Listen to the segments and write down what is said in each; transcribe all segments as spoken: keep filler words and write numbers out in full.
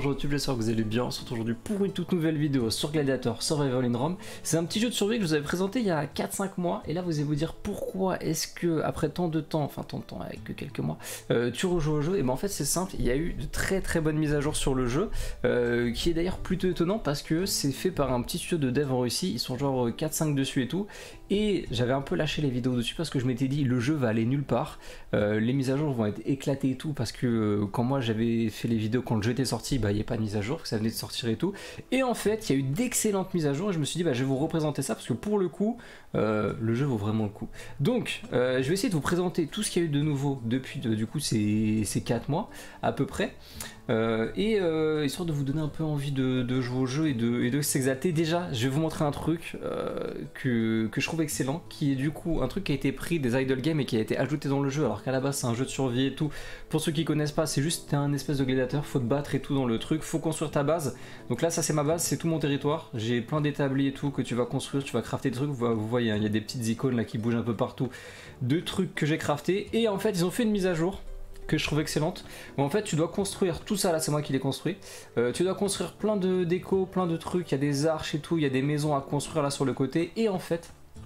bonjour YouTube, j'espère que vous allez bien. On se retrouve aujourd'hui pour une toute nouvelle vidéo sur Gladiator Survival in Rome. C'est un petit jeu de survie que je vous avais présenté il y a quatre cinq mois. Et là vous allez vous dire pourquoi est-ce que après tant de temps, enfin tant de temps avec que quelques mois, euh, tu rejoues au jeu. Et ben en fait c'est simple, il y a eu de très très bonnes mises à jour sur le jeu, euh, qui est d'ailleurs plutôt étonnant parce que c'est fait par un petit studio de dev en Russie. Ils sont genre quatre cinq dessus et tout. Et j'avais un peu lâché les vidéos dessus parce que je m'étais dit le jeu va aller nulle part, euh, les mises à jour vont être éclatées et tout, parce que euh, quand moi j'avais fait les vidéos quand le jeu était sorti, bah il n'y a pas de mise à jour, parce que ça venait de sortir et tout. Et en fait il y a eu d'excellentes mises à jour et je me suis dit bah je vais vous représenter ça parce que pour le coup euh, le jeu vaut vraiment le coup. Donc euh, je vais essayer de vous présenter tout ce qu'il y a eu de nouveau depuis de, du coup ces, ces quatre mois à peu près. Euh, et euh, histoire de vous donner un peu envie de, de jouer au jeu et de, et de s'exalter. Déjà je vais vous montrer un truc euh, que, que je trouve excellent, qui est du coup un truc qui a été pris des idle games et qui a été ajouté dans le jeu, alors qu'à la base c'est un jeu de survie et tout. Pour ceux qui connaissent pas, c'est juste t'es un espèce de gladiateur, faut te battre et tout dans le truc, faut construire ta base. Donc là ça c'est ma base, c'est tout mon territoire, j'ai plein d'établis et tout que tu vas construire, tu vas crafter des trucs. Vous, vous voyez, hein, il y a des petites icônes là qui bougent un peu partout de trucs que j'ai crafté. Et en fait ils ont fait une mise à jour que je trouve excellente, où en fait tu dois construire tout ça là, c'est moi qui l'ai construit, euh, tu dois construire plein de déco, plein de trucs, il y a des arches et tout, il y a des maisons à construire là sur le côté, et en fait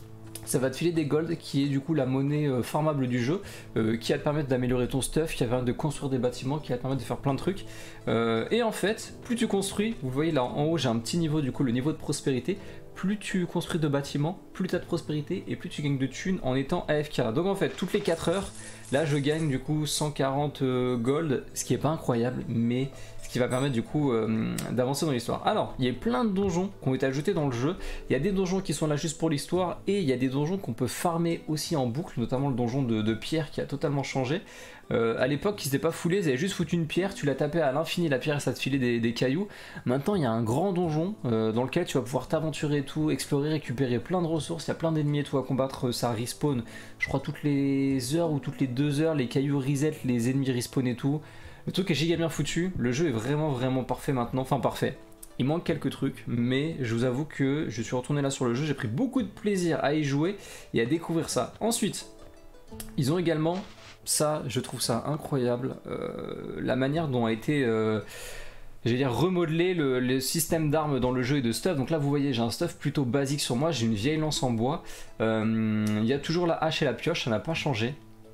ça va te filer des golds qui est du coup la monnaie euh, farmable du jeu, euh, qui va te permettre d'améliorer ton stuff, qui va te permettre de construire des bâtiments, qui va te permettre de faire plein de trucs, euh, et en fait plus tu construis, vous voyez là en haut j'ai un petit niveau, du coup le niveau de prospérité, plus tu construis de bâtiments, plus tu as de prospérité et plus tu gagnes de thunes en étant A F K. Donc en fait toutes les quatre heures, là je gagne du coup cent quarante euh, gold, ce qui est pas incroyable, mais ce qui va permettre du coup euh, d'avancer dans l'histoire. Alors il y a plein de donjons qui ont été ajoutés dans le jeu, il y a des donjons qui sont là juste pour l'histoire, et il y a des donjons qu'on peut farmer aussi en boucle, notamment le donjon de, de pierre qui a totalement changé. Euh, à l'époque, ils s'étaient pas foulés, ils avaient juste foutu une pierre, tu la tapais à l'infini la pierre et ça te filait des, des cailloux. Maintenant il y a un grand donjon euh, dans lequel tu vas pouvoir t'aventurer et tout, explorer, récupérer plein de ressources, il y a plein d'ennemis et tout à combattre, ça respawn je crois toutes les heures ou toutes les deux heures, les cailloux reset, les ennemis respawn et tout. Le truc est giga bien foutu, le jeu est vraiment vraiment parfait maintenant, enfin parfait. Il manque quelques trucs, mais je vous avoue que je suis retourné là sur le jeu, j'ai pris beaucoup de plaisir à y jouer et à découvrir ça. Ensuite, ils ont également, ça je trouve ça incroyable, euh, la manière dont a été euh, j'allais dire remodeler le, le système d'armes dans le jeu et de stuff. Donc là vous voyez j'ai un stuff plutôt basique sur moi, j'ai une vieille lance en bois, euh, il y a toujours la hache et la pioche, ça n'a pas changé.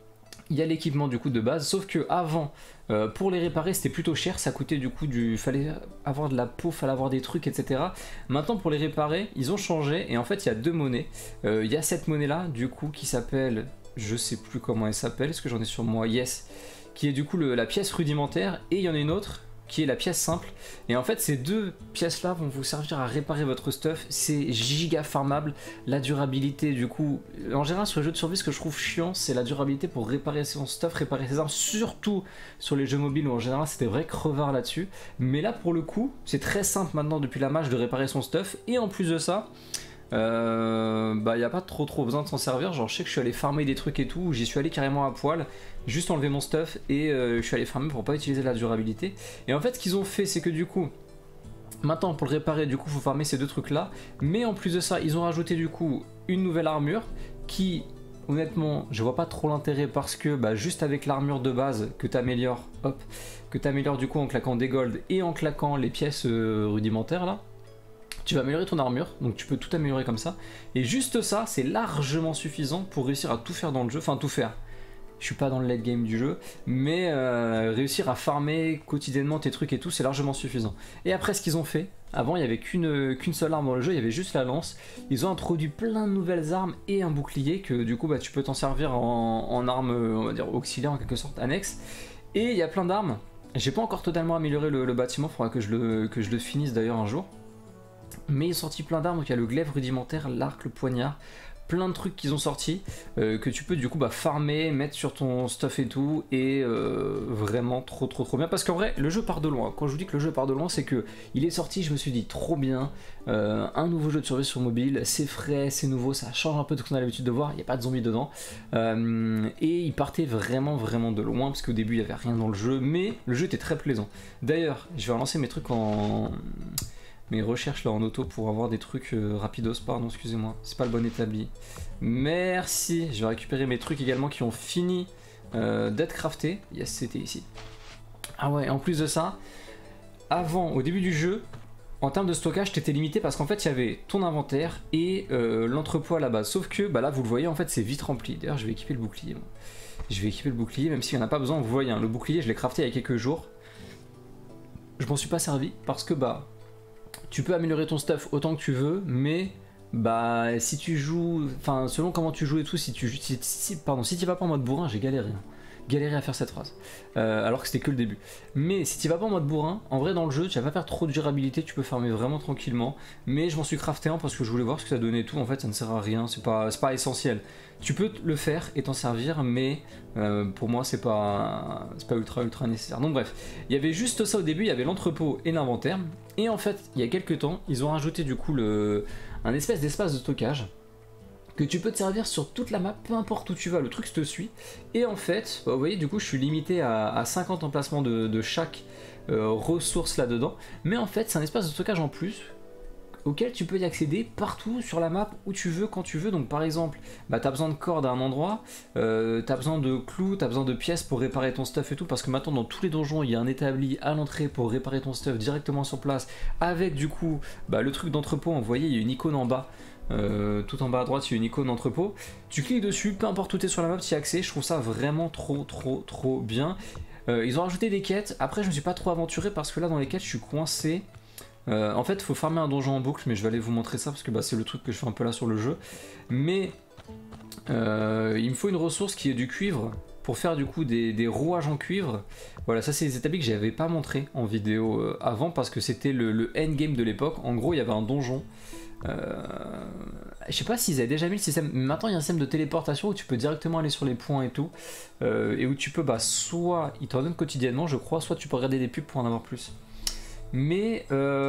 Il y a l'équipement du coup de base, sauf que avant euh, pour les réparer c'était plutôt cher, ça coûtait du coup du, fallait avoir de la peau, fallait avoir des trucs etc. Maintenant pour les réparer ils ont changé et en fait il y a deux monnaies, euh, il y a cette monnaie là du coup qui s'appelle, je sais plus comment elle s'appelle, est-ce que j'en ai sur moi, yes, qui est du coup le, la pièce rudimentaire, et il y en a une autre qui est la pièce simple, et en fait ces deux pièces là vont vous servir à réparer votre stuff, c'est giga farmable. La durabilité du coup, en général sur les jeux de survie ce que je trouve chiant c'est la durabilité pour réparer son stuff, réparer ses armes, surtout sur les jeux mobiles où en général c'était vrai crevard là-dessus, mais là pour le coup c'est très simple maintenant depuis la match de réparer son stuff, et en plus de ça Euh, bah y a pas trop trop besoin de s'en servir. Genre je sais que je suis allé farmer des trucs et tout, j'y suis allé carrément à poil, juste enlever mon stuff et euh, je suis allé farmer pour pas utiliser la durabilité. Et en fait ce qu'ils ont fait c'est que du coup maintenant pour le réparer du coup faut farmer ces deux trucs là, mais en plus de ça ils ont rajouté du coup une nouvelle armure qui honnêtement je vois pas trop l'intérêt, parce que bah, juste avec l'armure de base que tu améliores, hop, que tu améliores du coup en claquant des golds et en claquant les pièces euh, rudimentaires là, tu vas améliorer ton armure, donc tu peux tout améliorer comme ça, et juste ça c'est largement suffisant pour réussir à tout faire dans le jeu, enfin tout faire. Je suis pas dans le late game du jeu, mais euh, réussir à farmer quotidiennement tes trucs et tout, c'est largement suffisant. Et après ce qu'ils ont fait, avant il n'y avait qu'une qu'une seule arme dans le jeu, il y avait juste la lance, ils ont introduit plein de nouvelles armes et un bouclier que du coup bah, tu peux t'en servir en, en arme, on va dire auxiliaire en quelque sorte, annexe, et il y a plein d'armes. J'ai pas encore totalement amélioré le, le bâtiment, il faudra que je le, que je le finisse d'ailleurs un jour. Mais ils ont sorti plein d'armes, donc il y a le glaive rudimentaire, l'arc, le poignard, plein de trucs qu'ils ont sortis euh, que tu peux du coup bah, farmer, mettre sur ton stuff et tout, et euh, vraiment trop trop trop bien, parce qu'en vrai le jeu part de loin. Quand je vous dis que le jeu part de loin c'est que il est sorti, je me suis dit trop bien, euh, un nouveau jeu de survie sur mobile, c'est frais, c'est nouveau, ça change un peu de ce qu'on a l'habitude de voir, il n'y a pas de zombies dedans, euh, et il partait vraiment vraiment de loin, parce qu'au début il n'y avait rien dans le jeu, mais le jeu était très plaisant. D'ailleurs je vais relancer mes trucs en... mes recherches là en auto pour avoir des trucs euh, rapidos, pardon, excusez-moi, c'est pas le bon établi. Merci, je vais récupérer mes trucs également qui ont fini euh, d'être craftés. Yes, c'était ici. Ah ouais, en plus de ça, avant, au début du jeu, en termes de stockage, t'étais limité parce qu'en fait, il y avait ton inventaire et euh, l'entrepôt à la base. Sauf que, bah là, vous le voyez, en fait, c'est vite rempli. D'ailleurs, je vais équiper le bouclier. Moi. Je vais équiper le bouclier, même s'il n'y en a pas besoin. Vous voyez, hein, le bouclier, je l'ai crafté il y a quelques jours. Je m'en suis pas servi parce que, bah, tu peux améliorer ton stuff autant que tu veux, mais... Bah, si tu joues, enfin, selon comment tu joues et tout, si tu, si, si, pardon, si tu vas pas en mode bourrin, j'ai galéré, hein. galéré à faire cette phrase, euh, alors que c'était que le début. Mais si tu vas pas en mode bourrin, en vrai dans le jeu, tu vas pas faire trop de durabilité, tu peux farmer vraiment tranquillement. Mais je m'en suis crafté un parce que je voulais voir ce que ça donnait et tout. En fait, ça ne sert à rien, c'est pas, c'est pas essentiel. Tu peux le faire et t'en servir, mais euh, pour moi, c'est pas, c'est pas ultra ultra nécessaire. Donc bref, il y avait juste ça au début, il y avait l'entrepôt et l'inventaire. Et en fait, il y a quelques temps, ils ont rajouté du coup le un espèce d'espace de stockage que tu peux te servir sur toute la map, peu importe où tu vas, le truc te suit. Et en fait, bah vous voyez, du coup, je suis limité à, à cinquante emplacements de, de chaque euh, ressource là-dedans. Mais en fait, c'est un espace de stockage en plus auquel tu peux y accéder partout sur la map où tu veux, quand tu veux. Donc par exemple, bah, tu as besoin de cordes à un endroit, euh, tu as besoin de clous, tu as besoin de pièces pour réparer ton stuff et tout, parce que maintenant dans tous les donjons, il y a un établi à l'entrée pour réparer ton stuff directement sur place, avec du coup bah, le truc d'entrepôt. Vous voyez, il y a une icône en bas. Euh, tout en bas à droite, il y a une icône d'entrepôt. Tu cliques dessus, peu importe où tu es sur la map, tu y as accès. Je trouve ça vraiment trop, trop, trop bien. Euh, ils ont rajouté des quêtes. Après, je me suis pas trop aventuré parce que là, dans les quêtes, je suis coincé. Euh, en fait, il faut farmer un donjon en boucle, mais je vais aller vous montrer ça parce que bah, c'est le truc que je fais un peu là sur le jeu. Mais euh, il me faut une ressource qui est du cuivre pour faire du coup des, des rouages en cuivre. Voilà, ça c'est des établis que j'avais pas montré en vidéo euh, avant parce que c'était le, le endgame de l'époque. En gros, il y avait un donjon. Euh, je sais pas s'ils avaient déjà mis le système. Maintenant, il y a un système de téléportation où tu peux directement aller sur les points et tout, euh, et où tu peux, bah, soit ils t'en donnent quotidiennement, je crois, soit tu peux regarder des pubs pour en avoir plus. Mais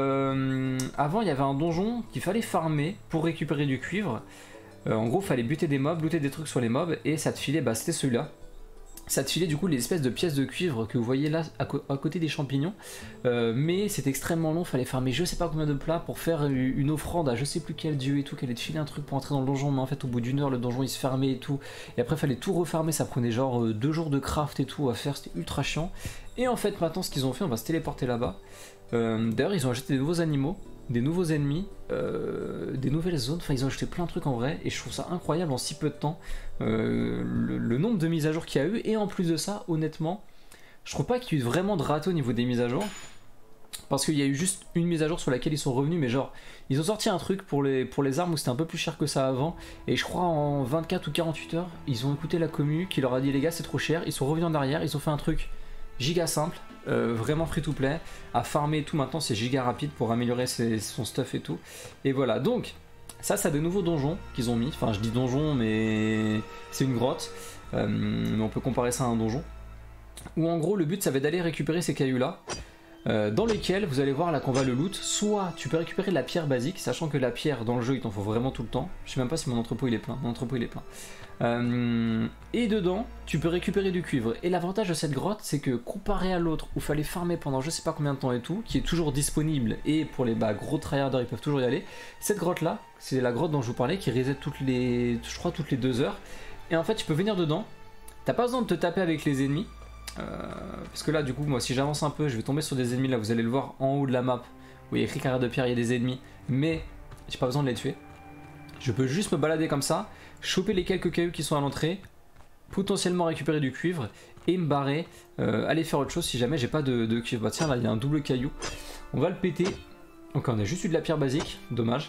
euh, avant, il y avait un donjon qu'il fallait farmer pour récupérer du cuivre. Euh, en gros, il fallait buter des mobs, looter des trucs sur les mobs, et ça te filait, bah, c'était celui-là. Ça te filait du coup les espèces de pièces de cuivre que vous voyez là à, co à côté des champignons, euh, mais c'est extrêmement long, fallait farmer je sais pas combien de plats pour faire une offrande à je sais plus quel dieu et tout, qu'elle allait te filer un truc pour entrer dans le donjon, mais en fait au bout d'une heure le donjon il se fermait et tout, et après fallait tout refarmer, ça prenait genre euh, deux jours de craft et tout à faire, c'était ultra chiant. Et en fait maintenant ce qu'ils ont fait, on va se téléporter là-bas. Euh, D'ailleurs ils ont ajouté des nouveaux animaux, des nouveaux ennemis, euh, des nouvelles zones, enfin ils ont ajouté plein de trucs en vrai, et je trouve ça incroyable en si peu de temps, euh, le, le nombre de mises à jour qu'il y a eu, et en plus de ça, honnêtement, je trouve pas qu'il y ait eu vraiment de raté au niveau des mises à jour, parce qu'il y a eu juste une mise à jour sur laquelle ils sont revenus, mais genre, ils ont sorti un truc pour les, pour les armes où c'était un peu plus cher que ça avant, et je crois en vingt-quatre ou quarante-huit heures, ils ont écouté la commu qui leur a dit les gars c'est trop cher, ils sont revenus en arrière, ils ont fait un truc giga simple, euh, vraiment free to play, à farmer et tout. Maintenant c'est giga rapide pour améliorer ses, son stuff et tout. Et voilà, donc ça c'est de nouveaux donjons qu'ils ont mis, enfin je dis donjon mais c'est une grotte, euh, mais on peut comparer ça à un donjon, où en gros le but ça va être d'aller récupérer ces cailloux là, euh, dans lesquels vous allez voir là qu'on va le loot. Soit tu peux récupérer de la pierre basique, sachant que la pierre dans le jeu il t'en faut vraiment tout le temps, je sais même pas si mon entrepôt il est plein, mon entrepôt il est plein. Euh, et dedans tu peux récupérer du cuivre, et l'avantage de cette grotte c'est que comparé à l'autre où fallait farmer pendant je sais pas combien de temps et tout, qui est toujours disponible, et pour les bah, gros tryharders ils peuvent toujours y aller, cette grotte là c'est la grotte dont je vous parlais qui reset toutes les, je crois toutes les deux heures, et en fait tu peux venir dedans, t'as pas besoin de te taper avec les ennemis, euh, parce que là du coup moi si j'avance un peu je vais tomber sur des ennemis, là vous allez le voir en haut de la map où il y a écrit carrière de pierre, il y a des ennemis, mais j'ai pas besoin de les tuer, je peux juste me balader comme ça, choper les quelques cailloux qui sont à l'entrée, potentiellement récupérer du cuivre et me barrer, euh, aller faire autre chose si jamais j'ai pas de, de cuivre. Bah tiens là il y a un double caillou, on va le péter. Donc on a juste eu de la pierre basique, dommage.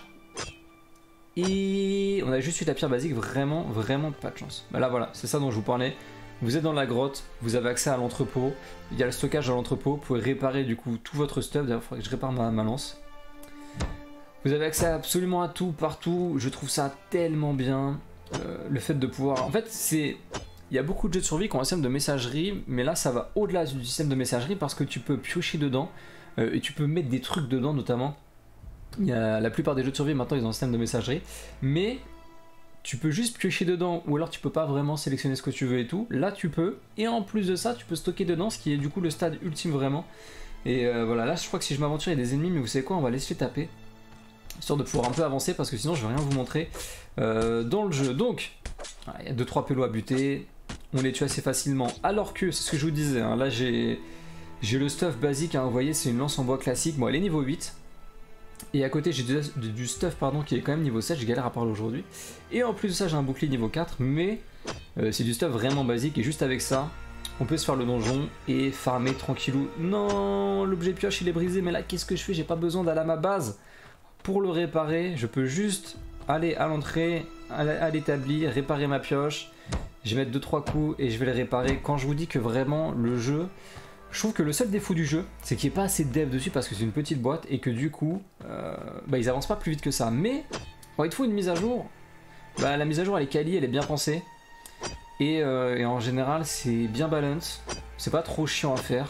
Et on a juste eu de la pierre basique, vraiment vraiment pas de chance. Bah là voilà, c'est ça dont je vous parlais. Vous êtes dans la grotte, vous avez accès à l'entrepôt, il y a le stockage dans l'entrepôt, vous pouvez réparer du coup tout votre stuff. D'ailleurs il faudrait que je répare ma, ma lance. Vous avez accès absolument à tout, partout, je trouve ça tellement bien. Euh, le fait de pouvoir... En fait, c'est... Il y a beaucoup de jeux de survie qui ont un système de messagerie, mais là, ça va au-delà du système de messagerie parce que tu peux piocher dedans, euh, et tu peux mettre des trucs dedans, notamment. Il y a... La plupart des jeux de survie, maintenant, ils ont un système de messagerie, mais tu peux juste piocher dedans, ou alors tu peux pas vraiment sélectionner ce que tu veux et tout. Là, tu peux, et en plus de ça, tu peux stocker dedans, ce qui est du coup le stade ultime, vraiment. Et euh, voilà, là, je crois que si je m'aventure, il y a des ennemis, mais vous savez quoi, on va les laisser taper, histoire de pouvoir un peu avancer parce que sinon je vais rien vous montrer euh, dans le jeu. Donc il y a deux trois pélos à buter, on les tue assez facilement, alors que c'est ce que je vous disais, hein, là j'ai J'ai le stuff basique, hein, vous voyez, c'est une lance en bois classique. Bon, elle est niveau huit. Et à côté, j'ai du, du stuff pardon, qui est quand même niveau sept, je galère à parler aujourd'hui. Et en plus de ça, j'ai un bouclier niveau quatre, mais euh, c'est du stuff vraiment basique. Et juste avec ça, on peut se faire le donjon et farmer tranquillou. Non, l'objet pioche, il est brisé, mais là, qu'est-ce que je fais? J'ai pas besoin d'aller à ma base pour le réparer. Je peux juste aller à l'entrée, à l'établi, réparer ma pioche. Je vais mettre deux trois coups et je vais le réparer. Quand je vous dis que vraiment, le jeu... Je trouve que le seul défaut du jeu, c'est qu'il n'y ait pas assez de dev dessus parce que c'est une petite boîte et que du coup, euh, bah, ils avancent pas plus vite que ça. Mais quand il te faut une mise à jour, bah, la mise à jour elle est quali, elle est bien pensée. Et, euh, et en général, c'est bien balance. C'est pas trop chiant à faire.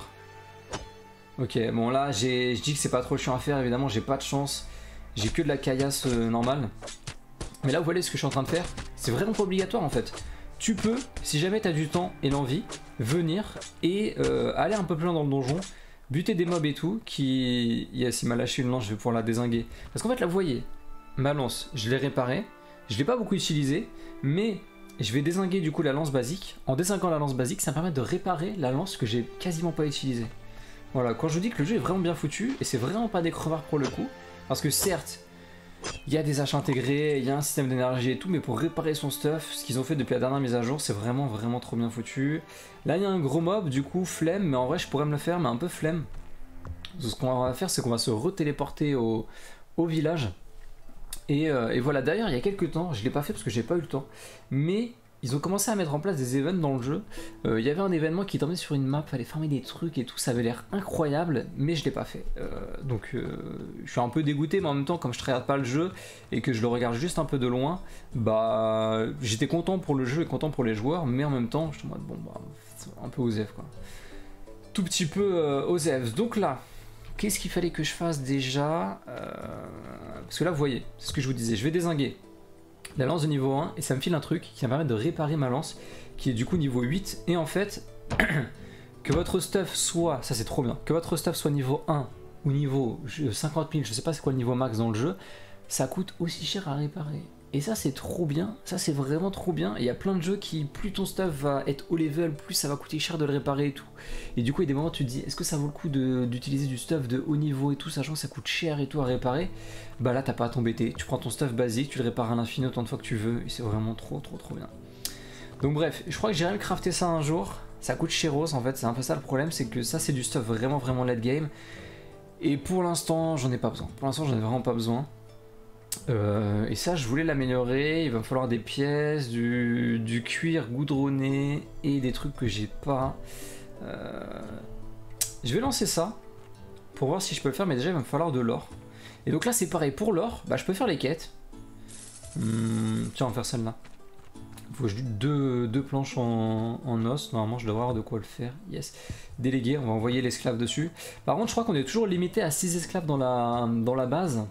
Ok, bon là, je dis que c'est pas trop chiant à faire, évidemment, j'ai pas de chance. J'ai que de la caillasse euh, normale. Mais là, vous voyez ce que je suis en train de faire. C'est vraiment pas obligatoire en fait. Tu peux, si jamais tu as du temps et l'envie, venir et euh, aller un peu plus loin dans le donjon, buter des mobs et tout, qui... Yes, il m'a lâché une lance, je vais pouvoir la dézinguer. Parce qu'en fait, là, vous voyez, ma lance, je l'ai réparée, je l'ai pas beaucoup utilisée, mais je vais dézinguer du coup la lance basique. En dézinguant la lance basique, ça me permet de réparer la lance que j'ai quasiment pas utilisée. Voilà, quand je vous dis que le jeu est vraiment bien foutu, et c'est vraiment pas des crevards pour le coup, parce que certes, il y a des haches intégrées, il y a un système d'énergie et tout, mais pour réparer son stuff, ce qu'ils ont fait depuis la dernière mise à jour, c'est vraiment vraiment trop bien foutu. Là il y a un gros mob, du coup flemme, mais en vrai je pourrais me le faire, mais un peu flemme. Donc, ce qu'on va faire, c'est qu'on va se retéléporter au, au village. Et, euh, et voilà, d'ailleurs il y a quelques temps, je l'ai pas fait parce que j'ai pas eu le temps, mais ils ont commencé à mettre en place des événements dans le jeu. Euh, il y avait un événement qui tombait sur une map, fallait farmer des trucs et tout, ça avait l'air incroyable, mais je l'ai pas fait. Euh, donc euh, je suis un peu dégoûté, mais en même temps, comme je ne regarde pas le jeu et que je le regarde juste un peu de loin, bah j'étais content pour le jeu et content pour les joueurs, mais en même temps, je suis en mode bon, bah, un peu osef quoi. Tout petit peu euh, osef. Donc là, qu'est-ce qu'il fallait que je fasse déjà euh, Parce que là, vous voyez, c'est ce que je vous disais, je vais dézinguer la lance de niveau un et ça me file un truc qui va me permettre de réparer ma lance qui est du coup niveau huit. Et en fait, que votre stuff soit, ça c'est trop bien, que votre stuff soit niveau un ou niveau cinquante mille, je sais pas c'est quoi le niveau max dans le jeu, ça coûte aussi cher à réparer. Et ça c'est trop bien, ça c'est vraiment trop bien. Il y a plein de jeux qui, plus ton stuff va être haut level, plus ça va coûter cher de le réparer et tout. Et du coup il y a des moments où tu te dis, est-ce que ça vaut le coup d'utiliser du stuff de haut niveau et tout, sachant que ça coûte cher et tout à réparer? Bah là t'as pas à t'embêter, tu prends ton stuff basique, tu le répares à l'infini autant de fois que tu veux, et c'est vraiment trop trop trop bien. Donc bref, je crois que j'irai me crafter ça un jour. Ça coûte chéros en fait, c'est un peu ça le problème, c'est que ça c'est du stuff vraiment vraiment late game. Et pour l'instant j'en ai pas besoin, pour l'instant j'en ai vraiment pas besoin. Euh, et ça je voulais l'améliorer, il va me falloir des pièces, du, du cuir goudronné et des trucs que j'ai pas. Euh, je vais lancer ça pour voir si je peux le faire, mais déjà il va me falloir de l'or. Et donc là c'est pareil, pour l'or, bah, je peux faire les quêtes. Hum, tiens on va faire celle-là. Il faut juste deux, deux planches en, en os, normalement je devrais avoir de quoi le faire, yes. Délégué, on va envoyer l'esclave dessus. Par contre je crois qu'on est toujours limité à six esclaves dans la, dans la base.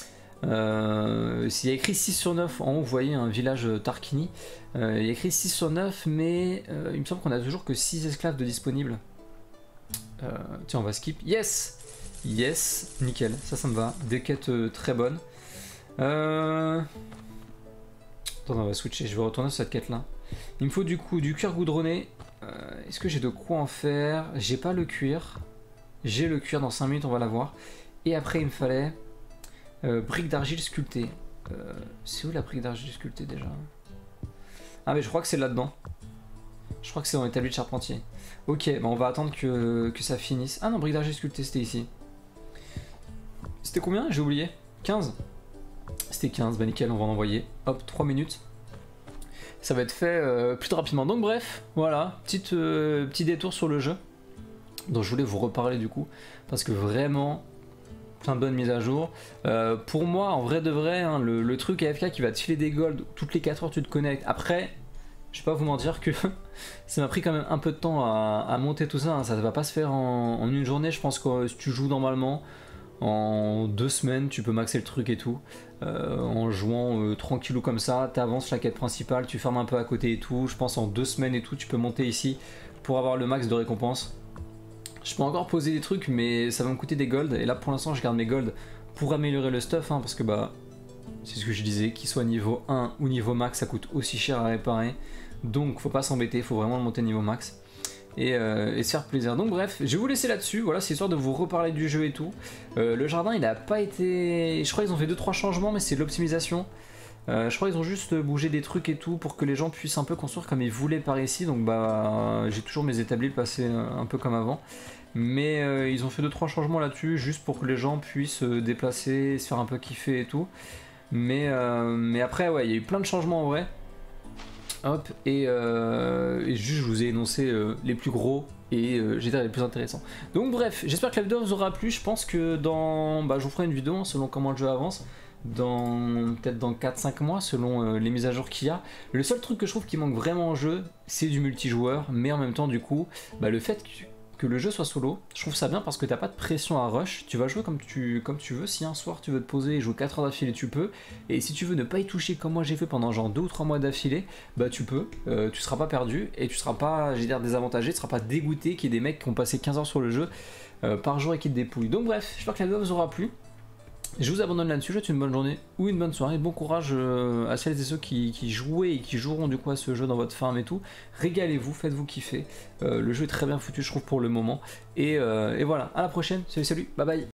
Euh, S'il y a écrit six sur neuf, en haut vous voyez un village Tarkini, euh, il y a écrit six sur neuf, mais euh, il me semble qu'on a toujours que six esclaves de disponibles. Euh, tiens on va skip, yes. Yes, nickel, ça ça me va, des quêtes euh, très bonnes. Euh... Attends, on va switcher, je vais retourner sur cette quête là. Il me faut du coup du cuir goudronné. Euh, Est-ce que j'ai de quoi en faire? J'ai pas le cuir. J'ai le cuir, dans cinq minutes on va l'avoir. Et après il me fallait euh, brique d'argile sculptée. Euh, C'est où la brique d'argile sculptée déjà? Ah mais je crois que c'est là-dedans. Je crois que c'est dans l'établi de charpentier. Ok, bah on va attendre que, que ça finisse. Ah non, brique d'argile sculptée c'était ici. C'était combien? J'ai oublié. quinze? C'était quinze, bah nickel, on va en envoyer. Hop, trois minutes. Ça va être fait euh, plus rapidement. Donc bref, voilà, petite, euh, petit détour sur le jeu. Donc je voulais vous reparler du coup, parce que vraiment, plein de bonnes mises à jour. Euh, pour moi, en vrai de vrai, hein, le, le truc A F K qui va te filer des golds, toutes les quatre heures tu te connectes. Après, je vais pas vous mentir que ça m'a pris quand même un peu de temps à, à monter tout ça. Hein. Ça ne va pas se faire en, en une journée. Je pense que si tu joues normalement, en deux semaines tu peux maxer le truc et tout. Euh, en jouant euh, tranquillou comme ça, tu avances la quête principale, tu fermes un peu à côté et tout. Je pense en deux semaines et tout, tu peux monter ici pour avoir le max de récompenses. Je peux encore poser des trucs, mais ça va me coûter des golds. Et là pour l'instant je garde mes golds pour améliorer le stuff, hein, parce que bah c'est ce que je disais, qu'il soit niveau un ou niveau max, ça coûte aussi cher à réparer. Donc faut pas s'embêter, faut vraiment le monter niveau max. et, euh, et se faire plaisir. Donc bref, je vais vous laisser là-dessus, voilà, c'est histoire de vous reparler du jeu et tout. Euh, le jardin il a pas été... Je crois qu'ils ont fait deux trois changements, mais c'est de l'optimisation. Euh, je crois qu'ils ont juste bougé des trucs et tout pour que les gens puissent un peu construire comme ils voulaient par ici. Donc bah j'ai toujours mes établis le passé un peu comme avant. Mais euh, ils ont fait deux trois changements là-dessus juste pour que les gens puissent se déplacer, se faire un peu kiffer et tout. Mais, euh, mais après ouais, il y a eu plein de changements en vrai. Hop, et, euh, et juste je vous ai énoncé euh, les plus gros et euh, j'ai les plus intéressants. Donc bref, j'espère que la vidéo vous aura plu. Je pense que dans... Bah, je vous ferai une vidéo hein, selon comment le jeu avance. Dans peut-être dans quatre cinq mois selon euh, les mises à jour qu'il y a. Le seul truc que je trouve qui manque vraiment en jeu, c'est du multijoueur, mais en même temps du coup, bah, le fait que, que le jeu soit solo, je trouve ça bien parce que t'as pas de pression à rush, tu vas jouer comme tu, comme tu veux, si un soir tu veux te poser et jouer quatre heures d'affilée tu peux, et si tu veux ne pas y toucher comme moi j'ai fait pendant genre deux ou trois mois d'affilée, bah tu peux, euh, tu seras pas perdu, et tu seras pas, j'ai dire, désavantagé, tu seras pas dégoûté qu'il y ait des mecs qui ont passé quinze heures sur le jeu euh, par jour et qui te dépouillent. Donc bref, j'espère que la vidéo vous aura plu. Je vous abandonne là-dessus, je vous souhaite une bonne journée ou une bonne soirée, bon courage euh, à celles et ceux qui, qui jouaient et qui joueront du coup à ce jeu dans votre farm et tout. Régalez-vous, faites-vous kiffer, euh, le jeu est très bien foutu je trouve pour le moment. Et, euh, et voilà, à la prochaine, salut salut, bye bye.